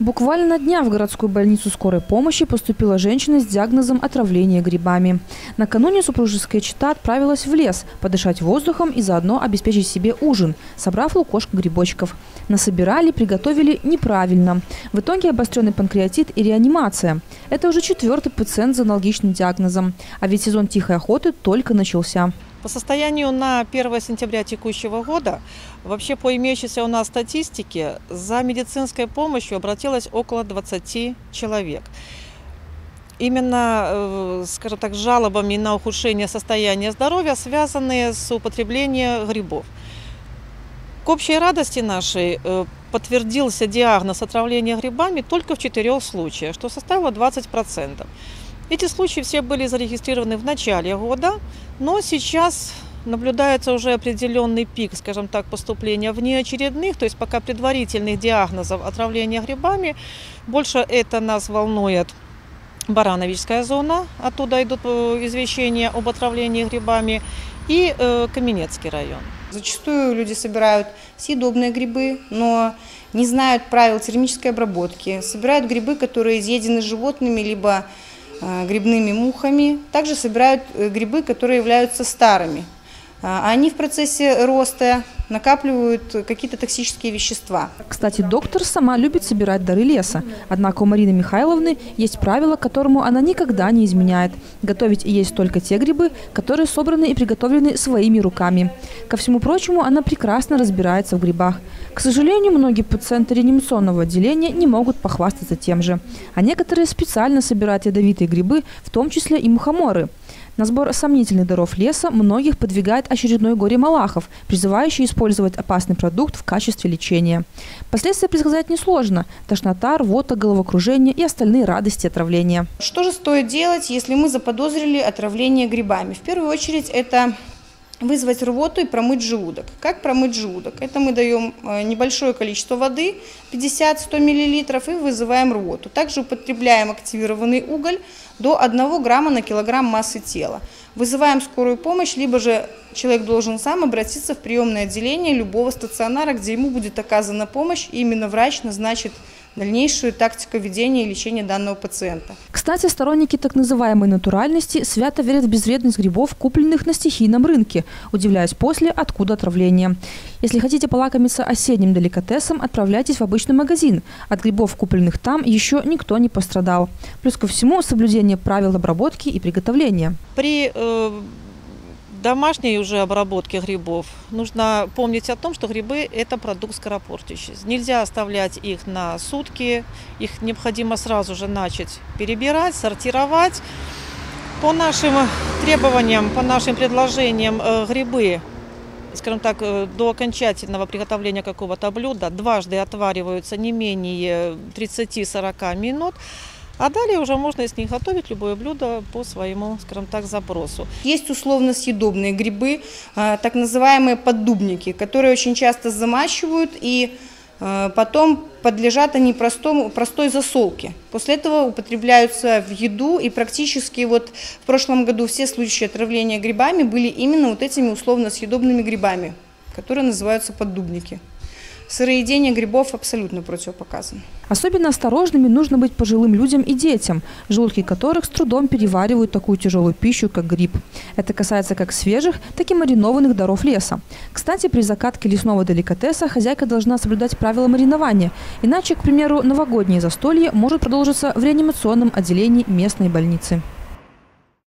Буквально на днях в городскую больницу скорой помощи поступила женщина с диагнозом отравления грибами. Накануне супружеская чета отправилась в лес подышать воздухом и заодно обеспечить себе ужин, собрав лукошко грибочков. Насобирали, приготовили неправильно. В итоге обостренный панкреатит и реанимация. Это уже 4-й пациент с аналогичным диагнозом. А ведь сезон тихой охоты только начался. По состоянию на 1 сентября текущего года, вообще по имеющейся у нас статистике, за медицинской помощью обратилось около 20 человек. Именно, скажем так, с жалобами на ухудшение состояния здоровья, связанные с употреблением грибов. К общей радости нашей подтвердился диагноз отравления грибами только в 4 случаях, что составило 20%. Эти случаи все были зарегистрированы в начале года, но сейчас наблюдается уже определенный пик, скажем так, поступления внеочередных, то есть пока предварительных диагнозов отравления грибами. Больше это нас волнует Барановичская зона, оттуда идут извещения об отравлении грибами, и Каменецкий район. Зачастую люди собирают съедобные грибы, но не знают правил термической обработки. Собирают грибы, которые изъедены животными, либо грибными мухами. Также собирают грибы, которые являются старыми. Они в процессе роста накапливают какие-то токсические вещества. Кстати, доктор сама любит собирать дары леса. Однако у Марины Михайловны есть правило, которому она никогда не изменяет. Готовить и есть только те грибы, которые собраны и приготовлены своими руками. Ко всему прочему, она прекрасно разбирается в грибах. К сожалению, многие пациенты реанимационного отделения не могут похвастаться тем же. А некоторые специально собирают ядовитые грибы, в том числе и мухоморы. На сбор сомнительных даров леса многих подвигает очередной горе Малахов, призывающий использовать опасный продукт в качестве лечения. Последствия предсказать несложно – тошнота, рвота, головокружение и остальные радости отравления. Что же стоит делать, если мы заподозрили отравление грибами? В первую очередь это вызвать рвоту и промыть желудок. Как промыть желудок? Это мы даем небольшое количество воды, 50-100 мл, и вызываем рвоту. Также употребляем активированный уголь до 1 грамма на килограмм массы тела. Вызываем скорую помощь, либо же человек должен сам обратиться в приемное отделение любого стационара, где ему будет оказана помощь, и именно врач назначит дальнейшую тактику ведения и лечения данного пациента. Кстати, сторонники так называемой натуральности свято верят в безвредность грибов, купленных на стихийном рынке, удивляясь после, откуда отравление. Если хотите полакомиться осенним деликатесом, отправляйтесь в обычный магазин. От грибов, купленных там, еще никто не пострадал. Плюс ко всему, соблюдение правил обработки и приготовления. При домашней уже обработке грибов нужно помнить о том, что грибы – это продукт скоропортящийся. Нельзя оставлять их на сутки, их необходимо сразу же начать перебирать, сортировать. По нашим требованиям, по нашим предложениям грибы, скажем так, до окончательного приготовления какого-то блюда дважды отвариваются не менее 30-40 минут. А далее уже можно из них готовить любое блюдо по своему, скажем так, запросу. Есть условно съедобные грибы, так называемые поддубники, которые очень часто замачивают и потом подлежат они простой засолке. После этого употребляются в еду, и практически вот в прошлом году все случаи отравления грибами были именно вот этими условно съедобными грибами, которые называются поддубники. Сыроедение грибов абсолютно противопоказано. Особенно осторожными нужно быть пожилым людям и детям, желудки которых с трудом переваривают такую тяжелую пищу, как гриб. Это касается как свежих, так и маринованных даров леса. Кстати, при закатке лесного деликатеса хозяйка должна соблюдать правила маринования, иначе, к примеру, новогоднее застолье может продолжиться в реанимационном отделении местной больницы.